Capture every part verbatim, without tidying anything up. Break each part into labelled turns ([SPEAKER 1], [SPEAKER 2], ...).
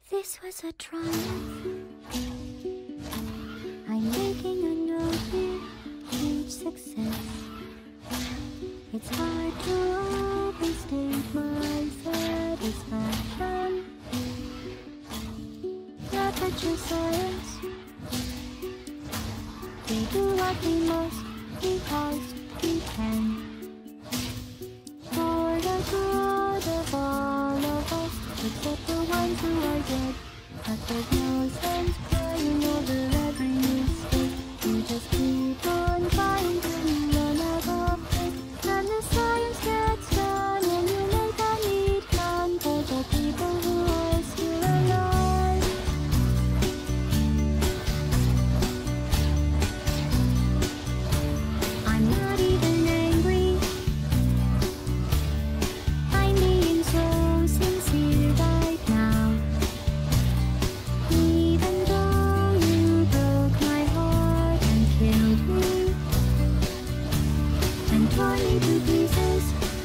[SPEAKER 1] This was a triumph. I'm making a note here, huge success. It's hard to overstate my satisfaction. Temperature science, we do what we must because we can. For the good of all of us, except the ones who are dead. But there's no sense crying over every mistake. You just keep on trying till you run out of faith. And the science gets done and you make a neat plan for the people who are still alive. I'm not even angry, I'm being so sincere right now. Even though you broke my heart and killed me and tore me to pieces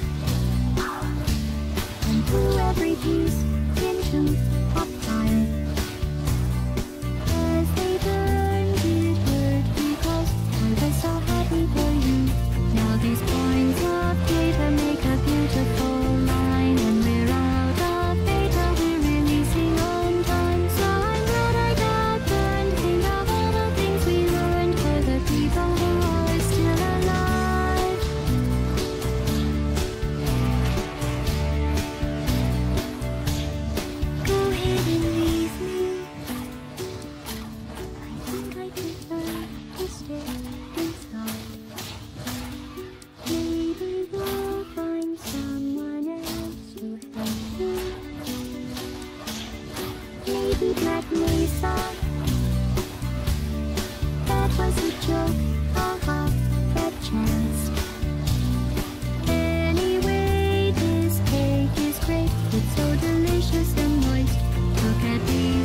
[SPEAKER 1] and threw every piece into a fire. As they burned it hurt because I was so happy for you. Now these points of data make a beautiful line, and we're out of data, we're releasing on time. So I'm glad I got burned. Think of all the things we learned for the people who are still alive. Go ahead and leave me. I think I prefer to stay inside. Maybe we'll find someone else to help you. Maybe Black Mesa. That was a joke, haha, that chance. Anyway, this cake is great. It's so delicious and moist. Look at me